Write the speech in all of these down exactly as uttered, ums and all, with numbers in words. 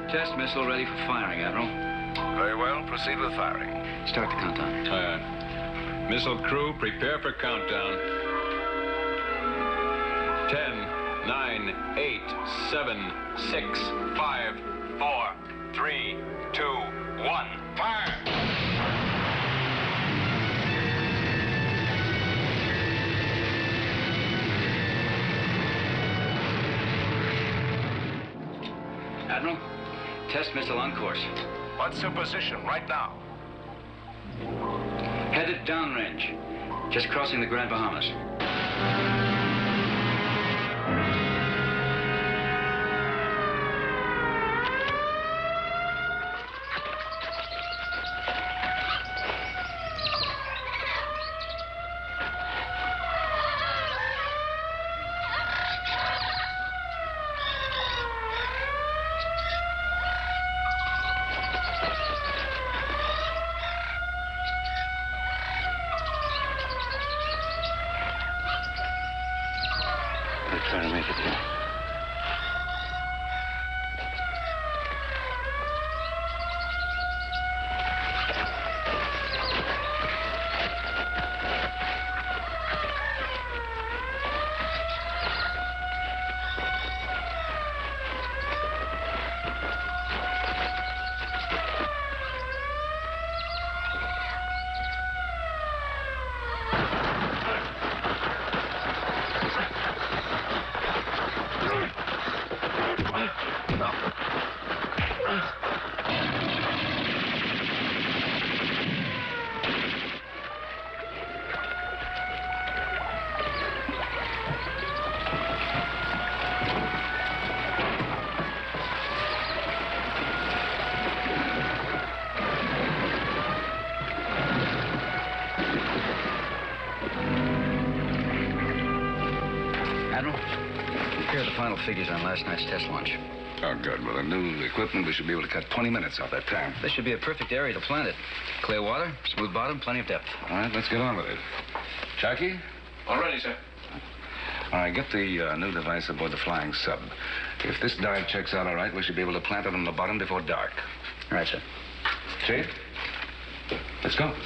Test missile ready for firing, Admiral. Very well. Proceed with firing. Start the countdown. Aye, aye. Missile crew, prepare for countdown. Ten, nine, eight, seven, six, five, four, three, two, one. Fire! Admiral, test missile on course. What's your position right now? Headed downrange. Just crossing the Grand Bahamas. Try to make it here. Admiral, here are the final figures on last night's test launch. Oh, good. With the new equipment, we should be able to cut twenty minutes off that time. This should be a perfect area to plant it. Clear water, smooth bottom, plenty of depth. All right, let's get on with it. Sharky? All ready, sir. All right, get the uh, new device aboard the flying sub. If this dive checks out all right, we should be able to plant it on the bottom before dark. All right, sir. Chief? Let's go.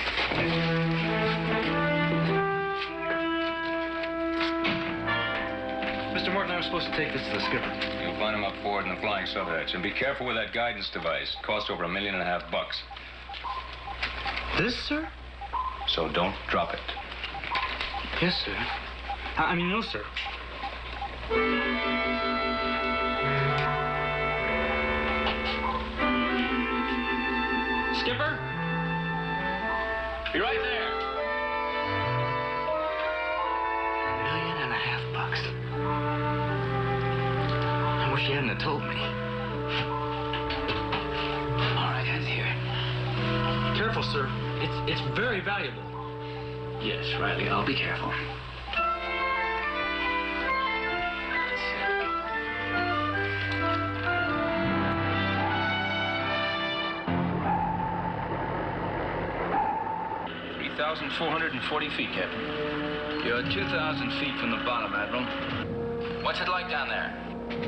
Mister Morton, I was supposed to take this to the skipper. You'll find him up forward in the flying subhatch. And be careful with that guidance device. Costs over a million and a half bucks. This, sir? So don't drop it. Yes, sir. I, I mean, no, sir. Skipper? Be right there. Million and a half bucks. I wish you hadn't have told me. All right, hands here. Careful, sir. It's it's very valuable. Yes, Riley, I'll be careful. three thousand four hundred forty feet, Captain. You're two thousand feet from the bottom, Admiral. What's it like down there?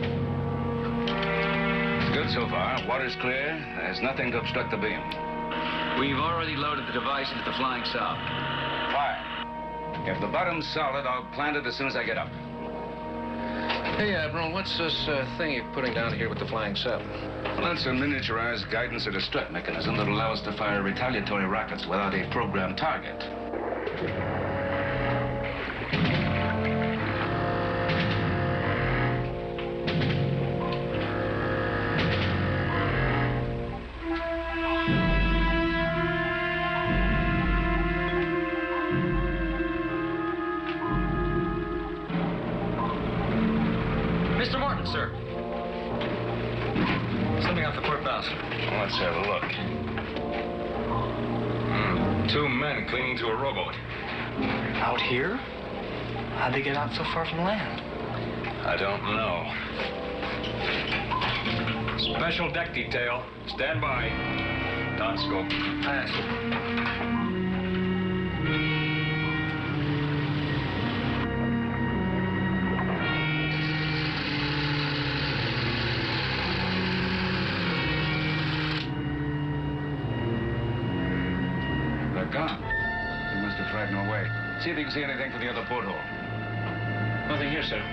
Good so far. Water's clear. There's nothing to obstruct the beam. We've already loaded the device into the flying sub. Fire. If the bottom's solid, I'll plant it as soon as I get up. Hey, Admiral, what's this uh, thing you're putting down here with the flying sub? Well, that's a miniaturized guidance and destruct mechanism that'll allow us to fire retaliatory rockets without a programmed target. Mister Morton, sir. Something off the port bows. Let's have a look. Mm, two men clinging to a rowboat. Out here? How'd they get out so far from land? I don't know. Special deck detail. Stand by. Don scope. Pass. See if you can see anything from the other porthole. Nothing here, sir.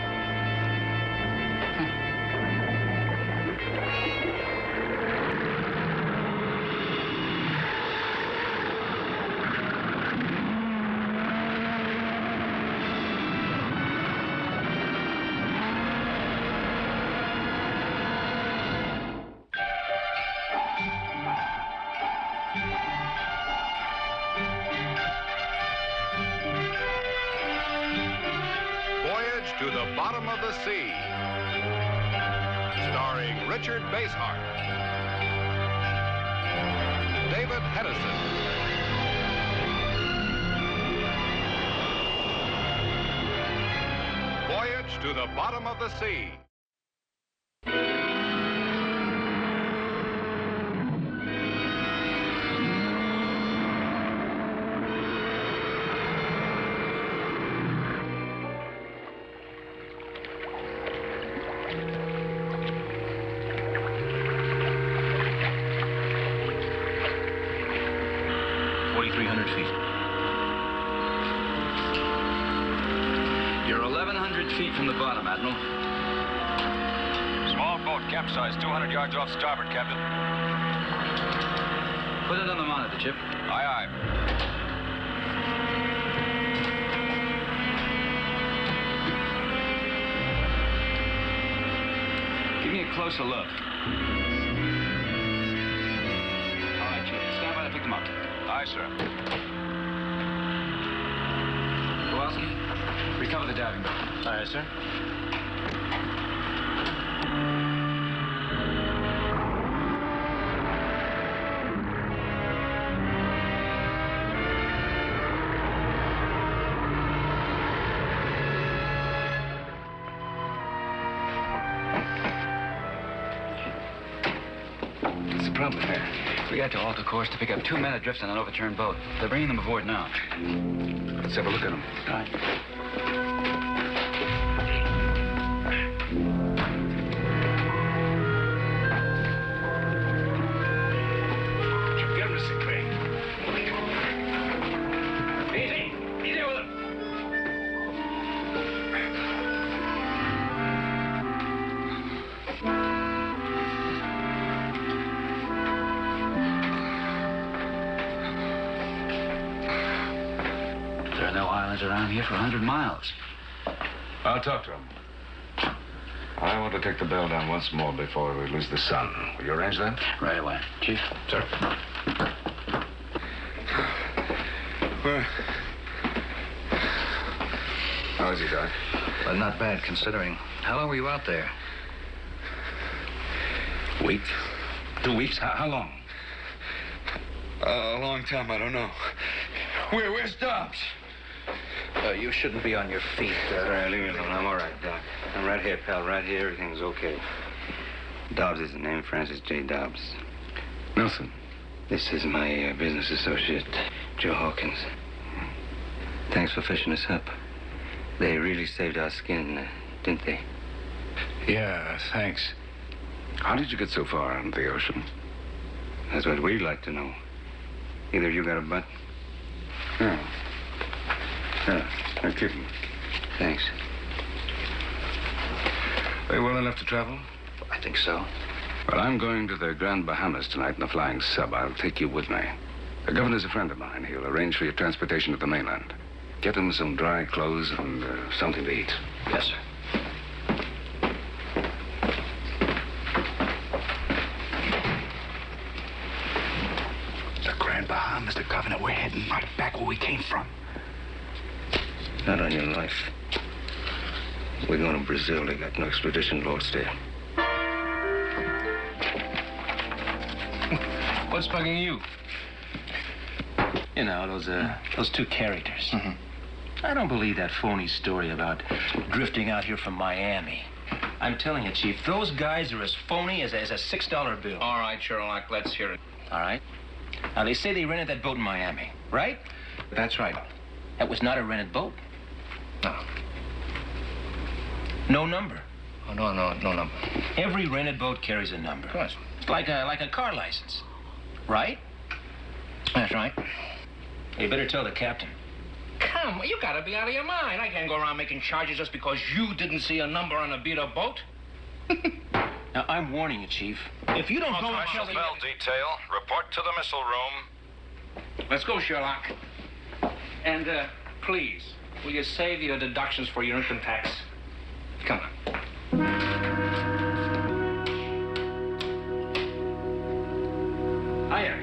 Voyage to the Bottom of the Sea, starring Richard Basehart, David Hedison, Voyage to the Bottom of the Sea. forty-three hundred feet. You're eleven hundred feet from the bottom, Admiral. Small boat, capsized, two hundred yards off starboard, Captain. Put it on the monitor, Chip. Aye, aye. Give me a closer look. All right, Chip. Stand by to pick them up. Aye, sir. Kowalski, recover the diving bell. Aye, sir. What's the problem here? We had to alter course to pick up two men adrift on an overturned boat. They're bringing them aboard now. Let's have a look at them. All right. Get him to sick bay. Easy. Easy with them. There are no islands around here for a hundred miles. I'll talk to him. I want to take the bell down once more before we lose the sun. Will you arrange that? Right away. Chief? Sir. Well, how is he, Doc? Well, not bad, considering. How long were you out there? Week? Two weeks? How, how long? Uh, a long time, I don't know. Where, where's Dobbs? Uh, you shouldn't be on your feet. Uh, Sorry, leave me alone. I'm all right, Doc. I'm right here, pal. Right here. Everything's okay. Dobbs is the name, Francis J. Dobbs. Nelson. This is my uh, business associate, Joe Hawkins. Thanks for fishing us up. They really saved our skin, uh, didn't they? Yeah, thanks. How did you get so far into the ocean? That's what we'd like to know. Either you got a butt? Yeah. Yeah, I'm kidding. Thanks. Are you well enough to travel? I think so. Well, I'm going to the Grand Bahamas tonight in a flying sub. I'll take you with me. The governor's a friend of mine. He'll arrange for your transportation to the mainland. Get him some dry clothes and uh, something to eat. Yes, sir. The Grand Bahamas, the governor. We're heading right back where we came from. Not on your life. We're going to Brazil. They got no expedition loads there. What's bugging you? You know, those, uh, those two characters. Mm-hmm. I don't believe that phony story about drifting out here from Miami. I'm telling you, Chief, those guys are as phony as, as a six dollar bill. All right, Sherlock, let's hear it. All right? Now, they say they rented that boat in Miami, right? That's right. That was not a rented boat. No. No number. Oh, no, no, no number. Every rented boat carries a number. Of course. It's like a, like a car license, right? That's right. You better tell the captain. Come, you gotta be out of your mind. I can't go around making charges just because you didn't see a number on a beat-up boat. Now, I'm warning you, Chief. If you don't go and tell Special the... Bell detail, report to the missile room. Let's go, Sherlock. And, uh, please, will you save your deductions for your income tax? Come on. Hiya.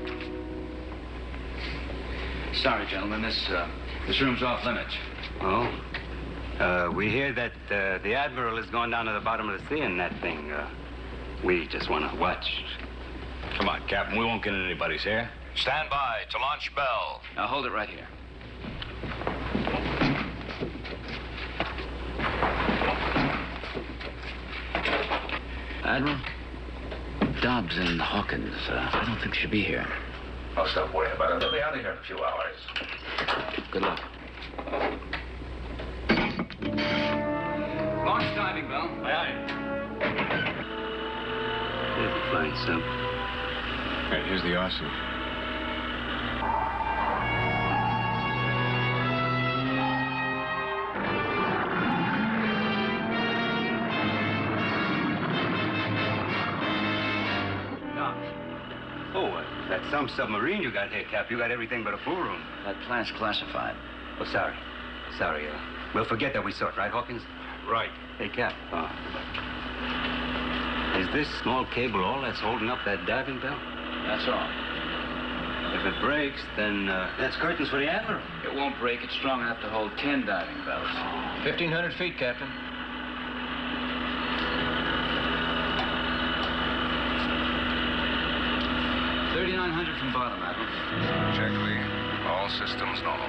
Sorry, gentlemen, this, uh, this room's off limits. Oh? Uh, we hear that uh, the Admiral has gone down to the bottom of the sea in that thing. Uh, we just want to watch. Come on, Captain. We won't get in anybody's hair. Stand by to launch Bell. Now, hold it right here. Admiral, Dobbs and Hawkins, uh, I don't think should be here. I'll stop worrying about it. They'll be out of here in a few hours. Good luck. Launch diving bell. Aye, aye. There's the flying sub. Right, here's the arsenal. Oh, uh, that's some submarine you got here, Cap. You got everything but a pool room. That plan's classified. Oh, sorry. Sorry, uh, we'll forget that we saw it, right, Hawkins? Right. Hey, Cap. Uh, is this small cable all that's holding up that diving bell? That's all. If it breaks, then uh, that's curtains for the Admiral. It won't break. It's strong enough to hold ten diving bells. fifteen hundred feet, Captain. thirty-nine hundred from bottom, Admiral. Check, Lee. All systems normal.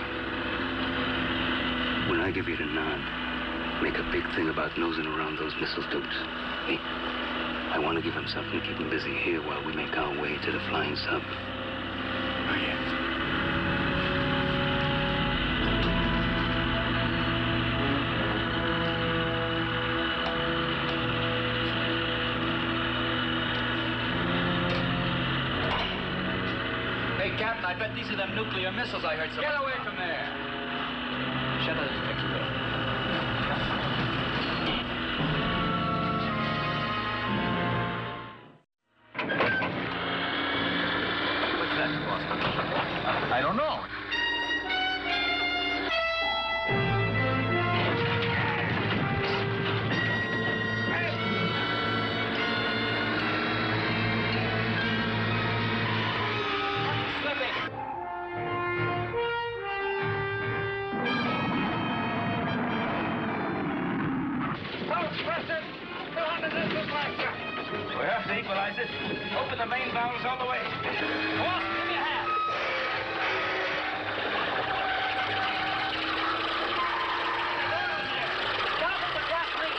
When I give you the nod, make a big thing about nosing around those missile tubes. Hey, I want to give him something to keep him busy here while we make our way to the flying sub. Oh, yeah. Hey, Captain, I bet these are them nuclear missiles I heard so Get away from there. Shut up, Inspector. What's that, Boston? I don't know. We have to equalize it. Open the main valves all the way. Boss, give me a hand. Stop the gas leak.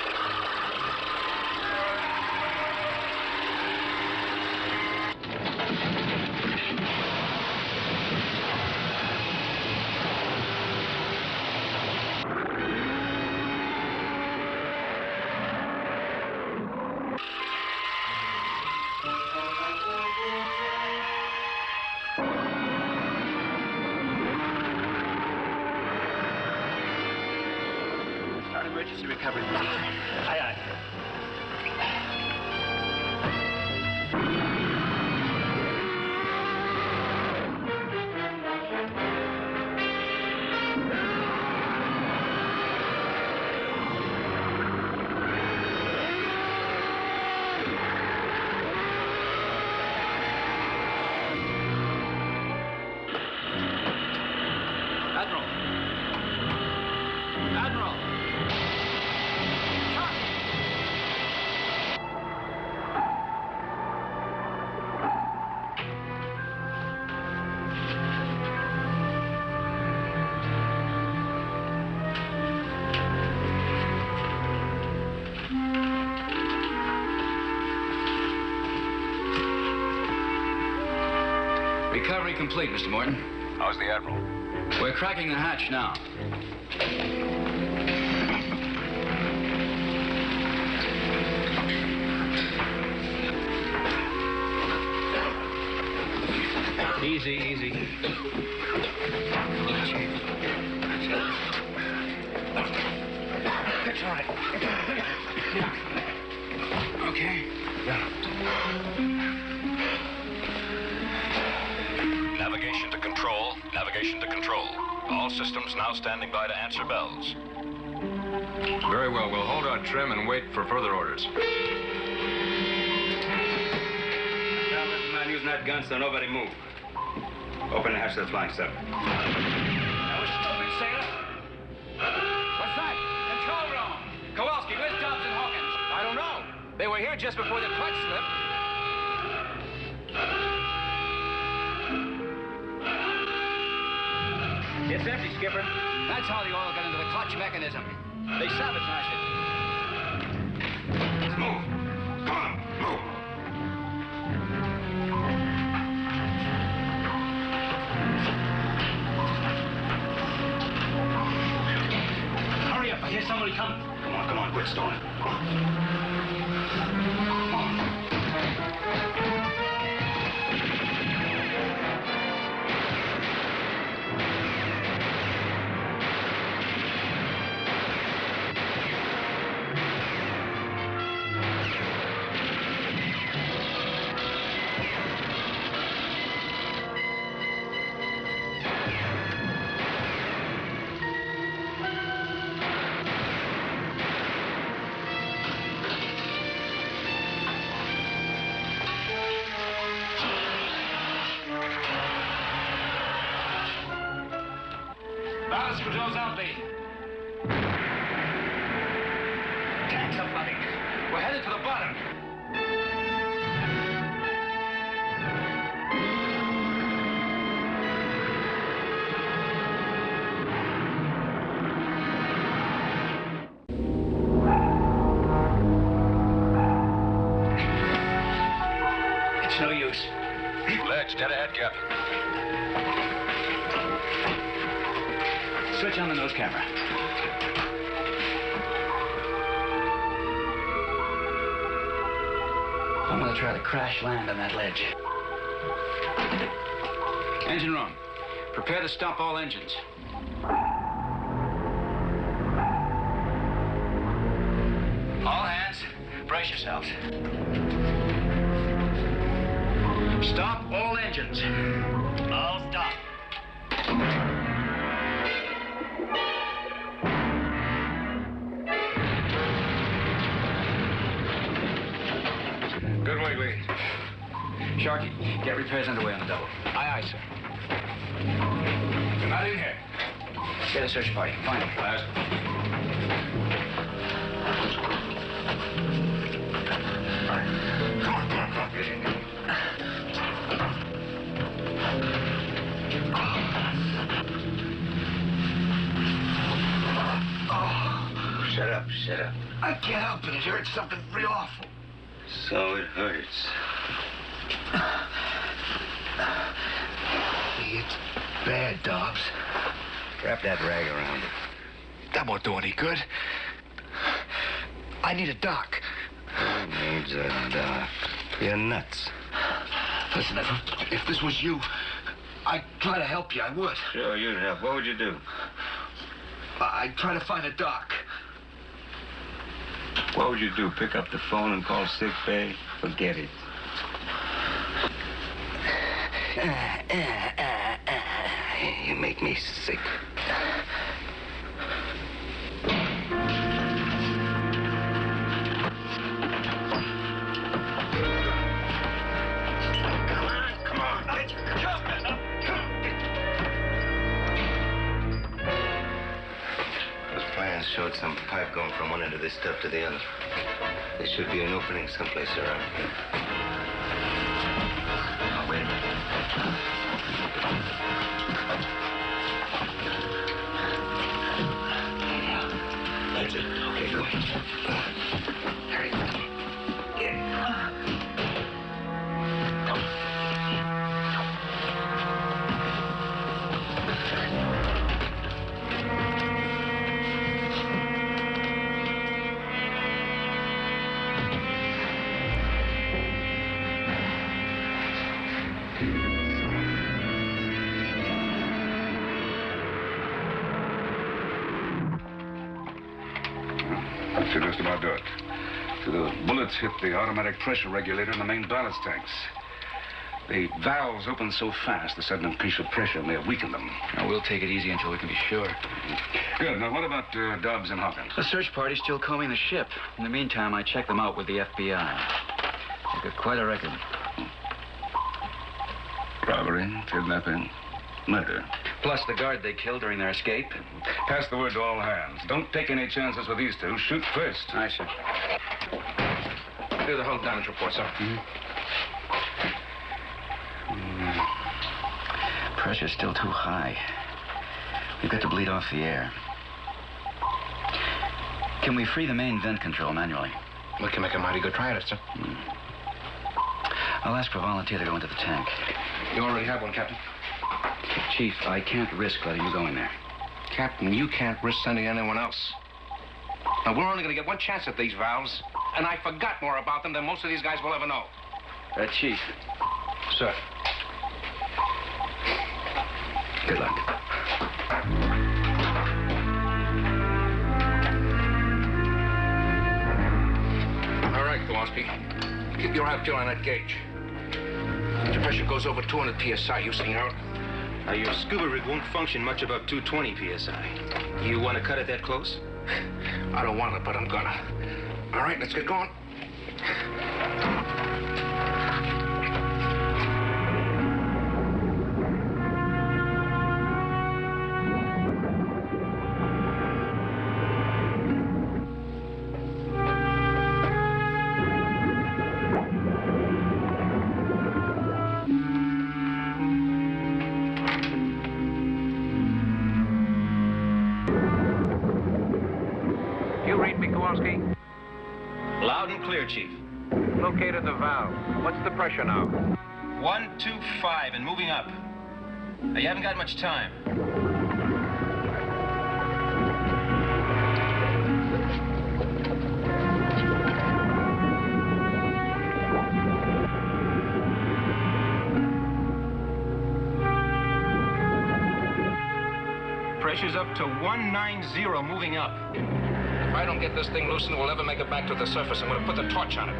Start emergency recovery. Aye, aye. Admiral. Admiral. Recovery complete, Mister Morton. How's the Admiral? We're cracking the hatch now. Easy, easy. It's all right. Yeah. Okay. Yeah. Navigation to control. Navigation to control. All systems now standing by to answer bells. Very well. We'll hold our trim and wait for further orders. Now let the man using that gun so nobody move. Open the hatch to the flying sub. That was stupid, sailor. What's that? Control room. Kowalski, where's Dobbs and Hawkins? I don't know. They were here just before the clutch slipped. It's empty, Skipper. That's how the oil got into the clutch mechanism. They sabotaged it. Let's move. Come on, move. Hurry up, I hear somebody coming. Come on, come on, quit stalling. Come on. Come on. Ballast controls out, B. Tanks are flooding. We're headed to the bottom. It's no use. Ledge, dead ahead, Captain. Switch on the nose camera. I'm gonna try to crash land on that ledge. Engine room. Prepare to stop all engines. All hands, brace yourselves. Stop all engines. All stop. Good work, Lee. Sharky, get repairs underway on the double. Aye, aye, sir. You're not in here. Get a search party. Find him. Last. Come on, come on, come on. Get in. Shut up, shut up. I can't help it. It hurts something real awful. So it hurts. It's bad, Dobbs. Wrap that rag around it. That won't do any good. I need a dock. Who needs a dock? You're nuts. Listen, if, if this was you, I'd try to help you. I would. Sure, you'd help. What would you do? I'd try to find a dock. What would you do? Pick up the phone and call sick bay? Forget it. You make me sick. Showed some pipe going from one end of this stuff to the other. There should be an opening someplace around here. Oh, wait a minute. That's it. Okay, go ahead. Hurry. Yeah. That should just about do it. So the bullets hit the automatic pressure regulator in the main ballast tanks. The valves opened so fast, the sudden increase of pressure may have weakened them. Now, we'll take it easy until we can be sure. Good. Now, what about uh, Dobbs and Hawkins? The search party's still combing the ship. In the meantime, I checked them out with the F B I. They've got quite a record. Robbery, kidnapping, murder. Plus the guard they killed during their escape. Pass the word to all hands. Don't take any chances with these two. Shoot first. Aye, sir. Do the whole damage report, sir. Mm-hmm. Pressure's still too high. We've got to bleed off the air. Can we free the main vent control manually? We can make a mighty good try at it, sir. Mm. I'll ask for a volunteer to go into the tank. You already have one, Captain. Chief, I can't risk letting you go in there. Captain, you can't risk sending anyone else. Now, we're only going to get one chance at these valves, and I forgot more about them than most of these guys will ever know. Uh, Chief. Sir. Good luck. All right, Kowalski. Keep your eye peeled on that gauge. If the pressure goes over two hundred P S I, you sing out. Now, your scuba rig won't function much above two twenty P S I. You want to cut it that close? I don't want it, but I'm gonna. All right, let's get going. Loud and clear, Chief. Located the valve. What's the pressure now? One, two, five, and moving up. Now, you haven't got much time. Pressure's up to one ninety, moving up. If I don't get this thing loosened, we'll never make it back to the surface. I'm going to put the torch on it.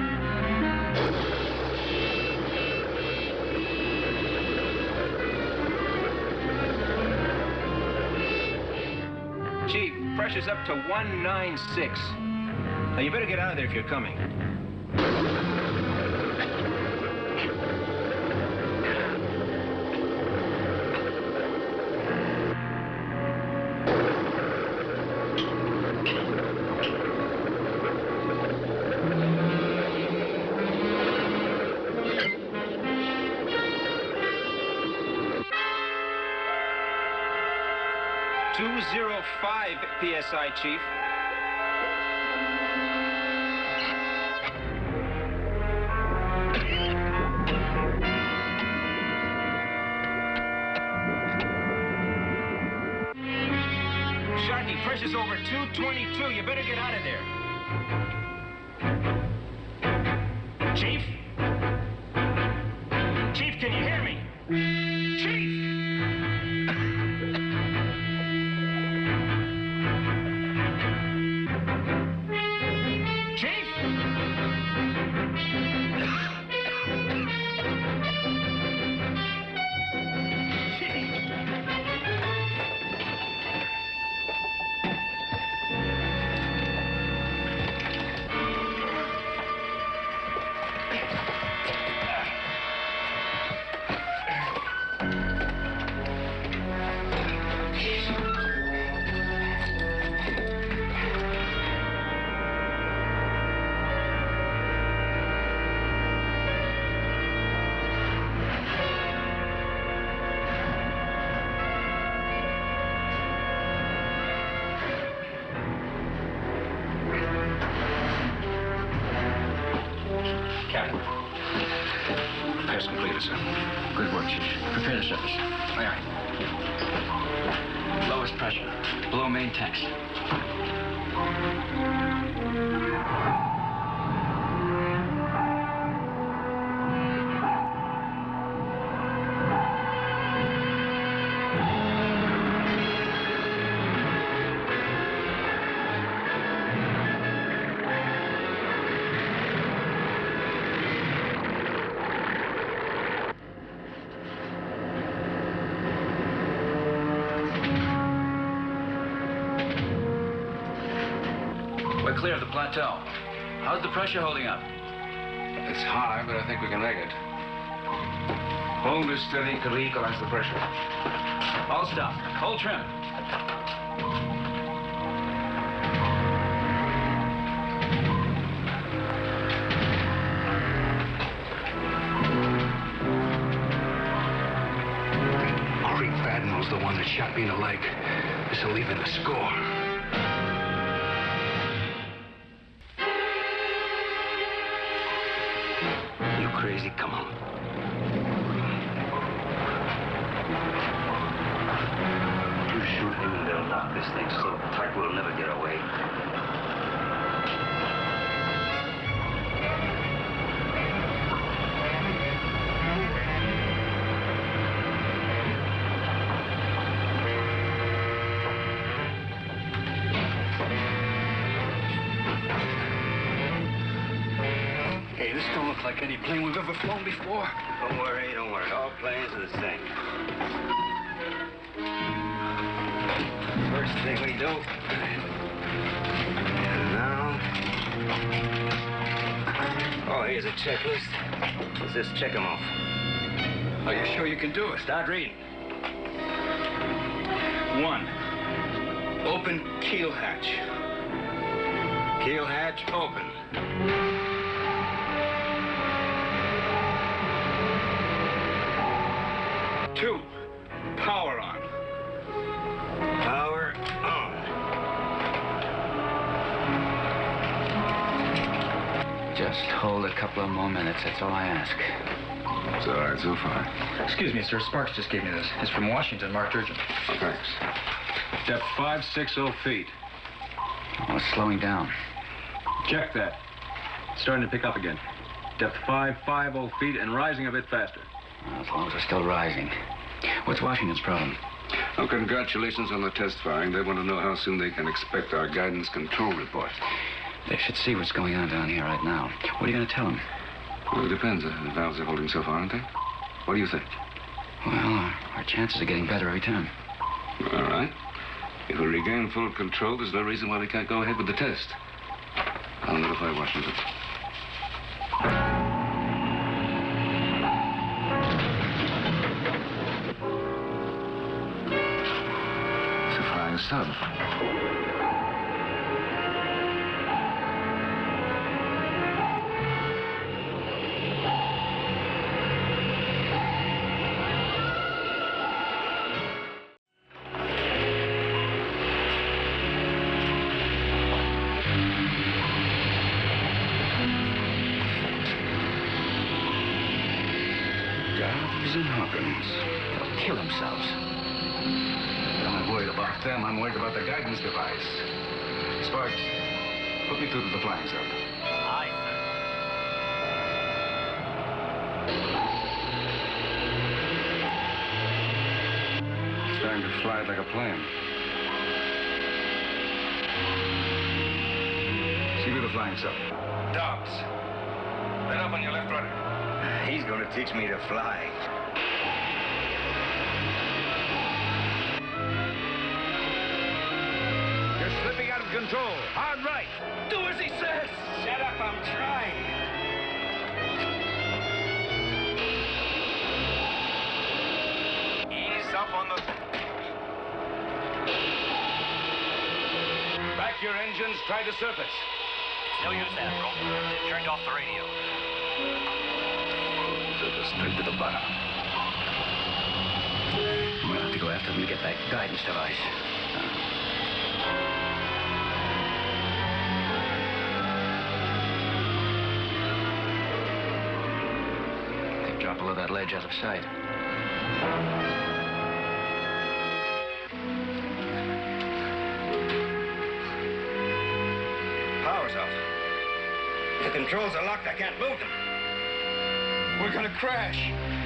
Chief, pressure's up to one ninety-six. Now, you better get out of there if you're coming. two oh five P S I, Chief. Sharky, pressure's over two twenty-two. You better get out of there. Chief? Chief, can you hear me? Chief! Captain. Repairs completed, sir. Good work, Chief. Prepare the surface. Aye, aye. Lowest pressure. Below main tanks. clear of the plateau. How's the pressure holding up? It's high, but I think we can make it. Hold this steady till we equalize the pressure. All stop. Hold trim. Admiral's the one that shot me in the leg. This'll even the score. You crazy? Come on. You shoot him and they'll lock this thing so tight we'll never get away. Like any plane we've ever flown before. Don't worry, don't worry. All planes are the same. First thing we do. And now. Oh, here's a checklist. Let's just check them off. Are you sure you can do it? Start reading. One. Open keel hatch. Keel hatch open. Two, power on. Power on. Just hold a couple of more minutes. That's all I ask. It's all right so far. Excuse me, sir. Sparks just gave me this. It's from Washington, marked urgent. Oh, thanks. Depth five sixty feet. Oh, it's slowing down. Check that. It's starting to pick up again. Depth five fifty feet and rising a bit faster. Well, as long as we're still rising. What's Washington's problem? Oh, congratulations on the test firing. They want to know how soon they can expect our guidance control report. They should see what's going on down here right now. What are you going to tell them? Well, it depends. The valves are holding so far, aren't they? What do you think? Well, our, our chances are getting better every time. All right. If we regain full control, there's no reason why we can't go ahead with the test. I'll notify Washington. Sub. Dobbs and Hawkins. They'll kill themselves. I'm not worried about them. I'm worried about the guidance device. Sparks, put me through to the flying sub. Aye, It's starting to fly like a plane. See with the flying sub. Dobbs. Let up on your left rudder. He's gonna teach me to fly. Slipping out of control. Hard right. Do as he says. Shut up, I'm trying. Ease up on the... Back your engines. Try to surface. No use, Admiral. They've turned off the radio. Surface straight to the bottom. We'll have to go after them to get that guidance device. Drop below that ledge out of sight. Power's off. The controls are locked. I can't move them. We're gonna crash.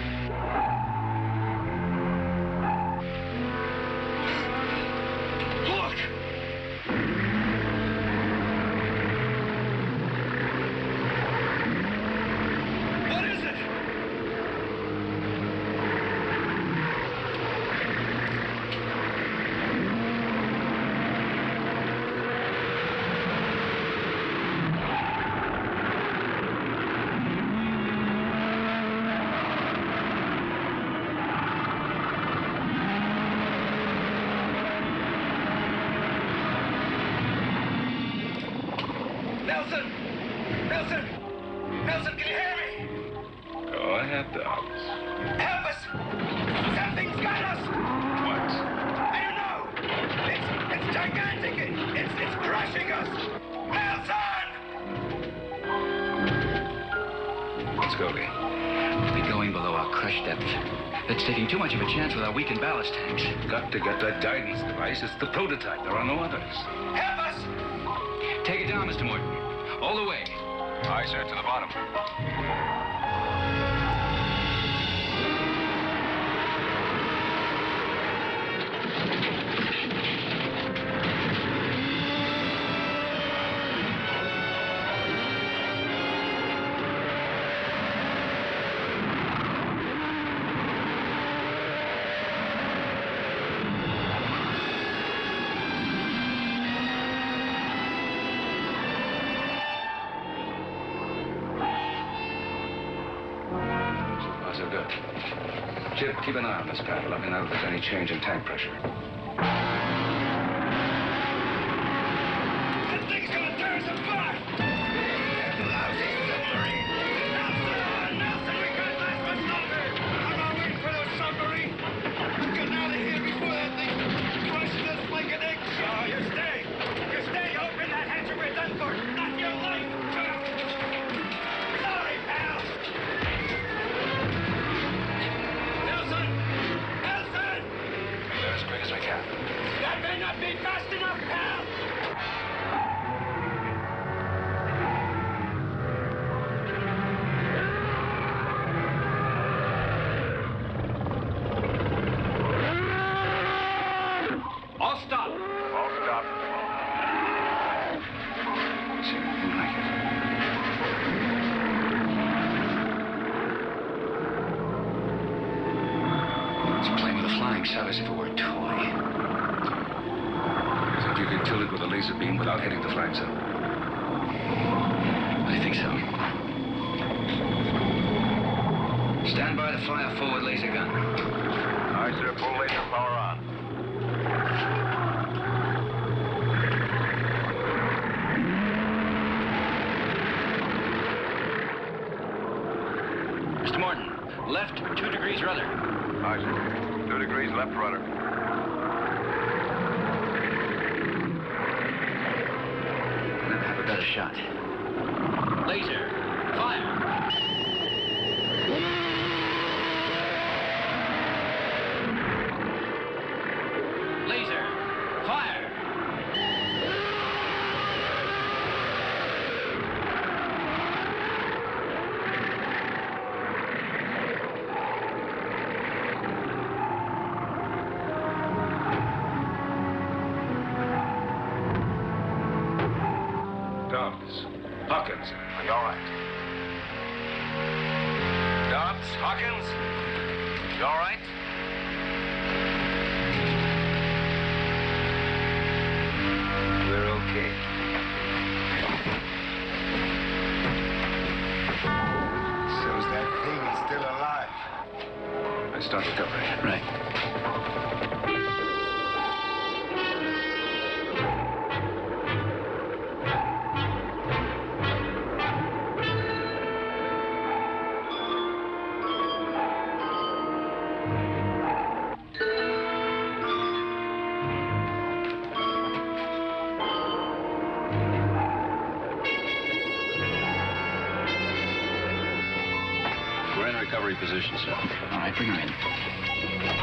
Look! What is it? Nelson! Nelson! Nelson, can you hear me? Go ahead, Dobbs. Help us! Something's got us! What? I don't know! It's, it's gigantic! It, it's, it's crushing us! Nelson! Let's go, Lee. We'll be going below our crush depth. That's taking too much of a chance with our weakened ballast tanks. Got to get that guidance device. It's the prototype. There are no others. Help us! Take it down, Mister Morton. All the way. Aye, sir, to the bottom. So good. Chip, keep an eye on this panel. Let me know if there's any change in tank pressure. That thing's gonna tear us apart! That lousy submarine! Nelson! Nelson, we can't last much longer! I'm not waiting for those submarine! I'm getting out of here before that thing crushes us like an egg. Oh, you stay! You stay! Open that hatch or we're done for! Not your life! Sorry, pal! Nelson! Nelson! Clear as quick as we can. That may not be fast enough, pal! All stop. All stop. See anything like it? It's playing with a flying sub as if it were a toy. You think you could kill it with a laser beam without hitting the flying sub? I think so. Stand by to fire a forward laser gun. Aye, sir, full laser power on. Mister Morton, left two degrees rudder. Aye, sir. Two degrees left rudder. Never have a better shot. Laser, fire. Laser, fire. Dobbs. Hawkins. Are you all right? Dobbs, Hawkins, you all right? We're okay. Shows that thing is still alive. I start recovery. Right. We're in recovery position, sir. All right, bring him in.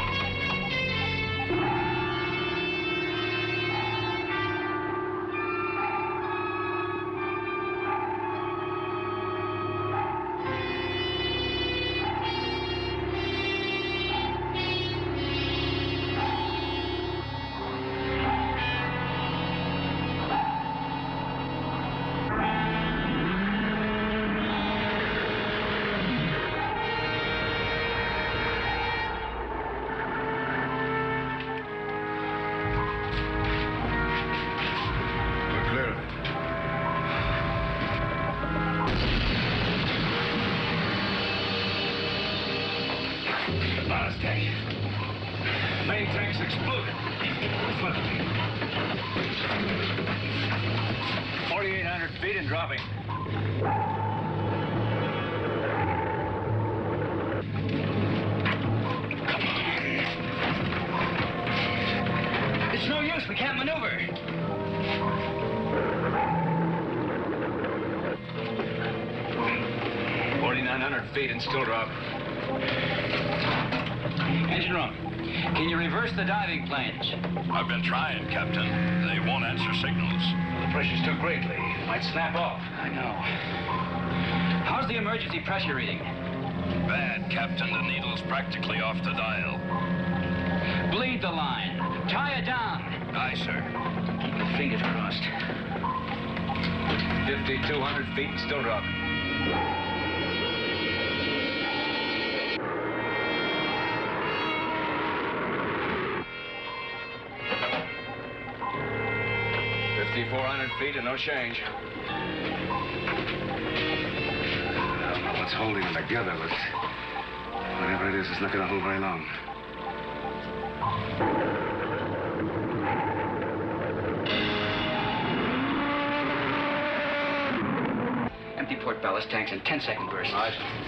We're clear of it. The ballast tank. Main tank's exploded. In front of me. forty-eight hundred feet and dropping. It's no use. We can't maneuver. forty-nine hundred feet and still dropping. Engine room. Can you reverse the diving planes? I've been trying, Captain. They won't answer signals. The pressure's too great, Lee. Might snap off. I know. How's the emergency pressure reading? Bad, Captain. The needle's practically off the dial. Bleed the line. Tie it down. Aye, sir. Keep your fingers crossed. fifty-two hundred feet and still dropping. fifty-four hundred feet and no change. I don't know what's holding them together, but whatever it is, it's not going to hold very long. Empty port ballast tanks in ten second bursts. Right.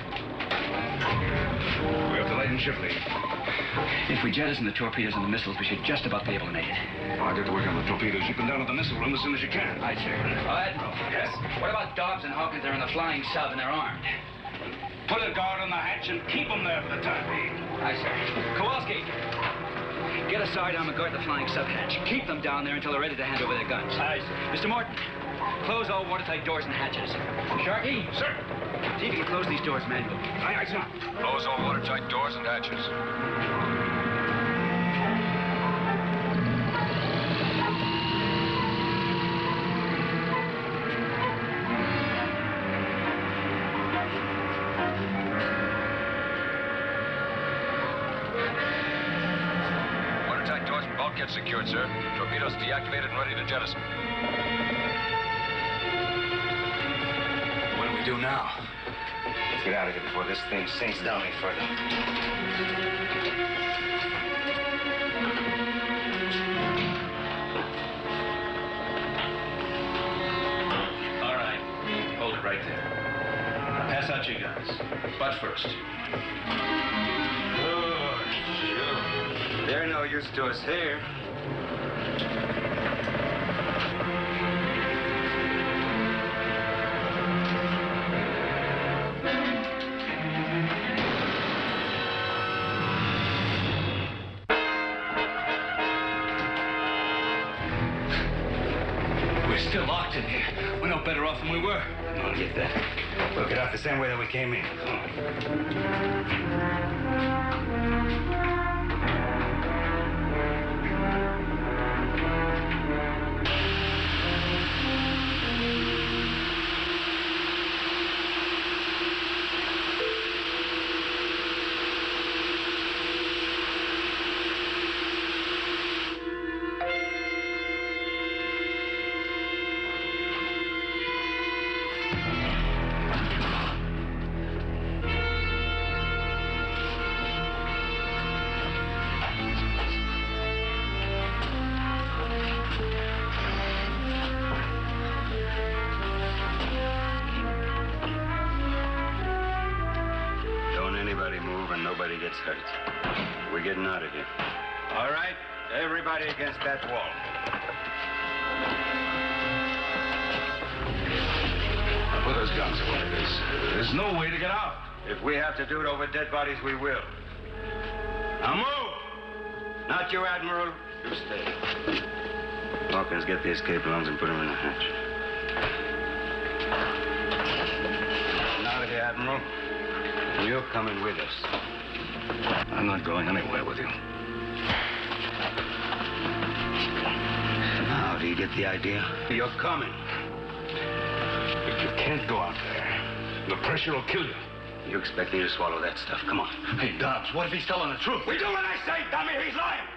We have to lighten ship, Lee. If we jettison the torpedoes and the missiles, we should just about be able to make it. I'll get to work on the torpedoes. You can down to the missile room as soon as you can. Aye, sir. Oh, Admiral. Yes? What about Dobbs and Hawkins? They're in the flying sub and they're armed. Put a guard on the hatch and keep them there for the time being. Aye, sir. Kowalski. Get a sidearm and guard the flying sub hatch. Keep them down there until they're ready to hand over their guns. Aye, sir. Mister Morton, close all watertight doors and hatches. Sharky. Sir. See if you can close these doors manually. Aye, aye, sir. Close all watertight doors and hatches. Watertight doors and bulkhead secured, sir. Torpedoes deactivated and ready to jettison. What do we do now? Let's get out of here before this thing sinks down any further. All right. Hold it right there. Now pass out your guns. Butt first. Oh, sure. They're no use to us here. We're still locked in here. We're no better off than we were. I'll get that. We'll get out the same way that we came in. Nobody gets hurt. We're getting out of here. All right, everybody against that wall. Now put those guns away. There's, there's no way to get out. If we have to do it over dead bodies, we will. Now move! Not you, Admiral. You stay. Hawkins, get the escape lungs and put them in the hatch. Getting out of here, Admiral. You're coming with us. I'm not going anywhere with you. Now, do you get the idea? You're coming. But you can't go out there. The pressure will kill you. You expect me to swallow that stuff? Come on. Hey, Dobbs, what if he's telling the truth? We do what I say, dummy. He's lying.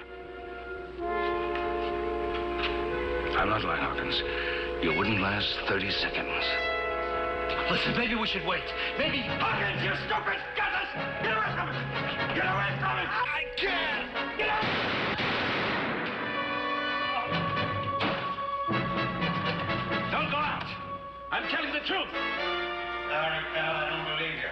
I'm not lying, Hawkins. You wouldn't last thirty seconds. Listen, maybe we should wait. Maybe... Hawkins, you stupid gutless! Get away from him! Get away from him! I can't! Get out! the truth. Sorry, pal, I don't believe you.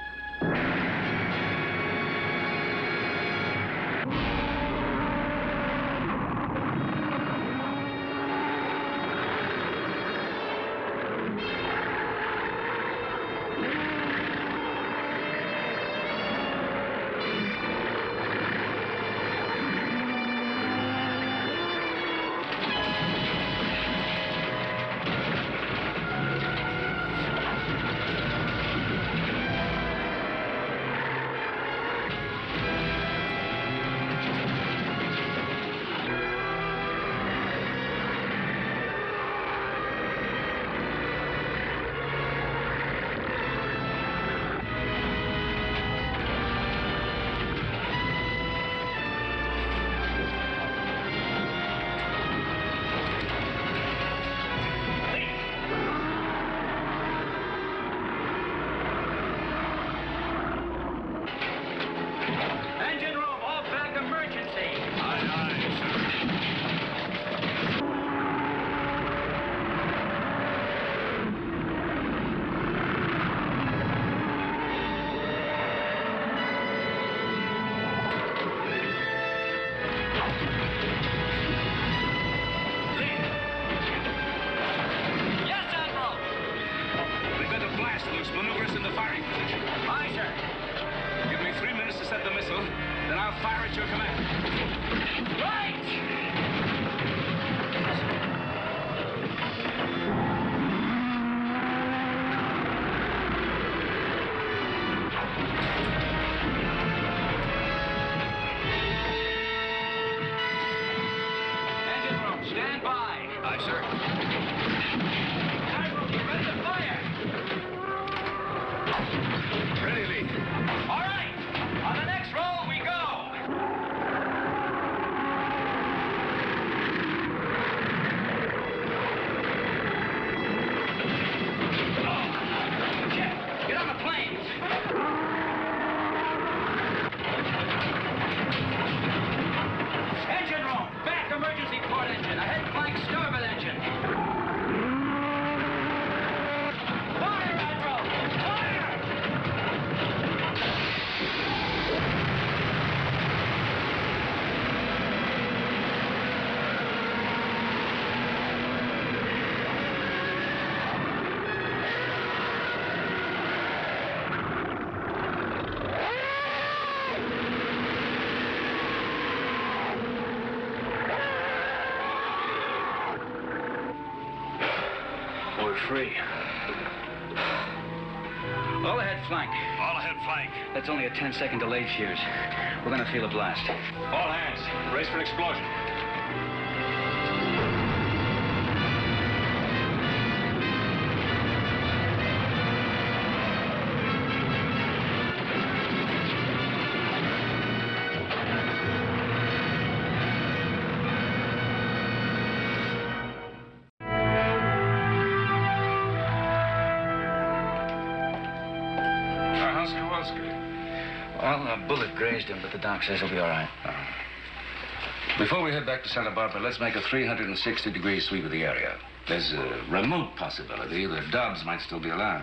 Free. All ahead flank. All ahead flank. That's only a ten second delayed fuse. We're gonna feel a blast. All hands, brace for an explosion. Well, a bullet grazed him, but the doc says he'll be all right. Uh, before we head back to Santa Barbara, let's make a three hundred sixty degree sweep of the area. There's a remote possibility that Dobbs might still be alive.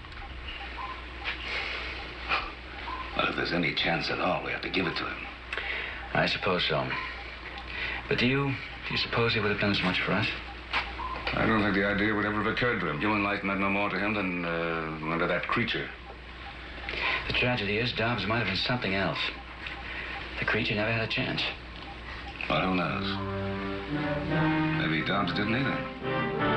Well, if there's any chance at all, we have to give it to him. I suppose so. But do you, do you suppose he would have done as much for us? I don't think the idea would ever have occurred to him. Human life meant no more to him than uh, to that creature. The tragedy is Dobbs might have been something else. The creature never had a chance. Well, who knows? Maybe Dobbs didn't either.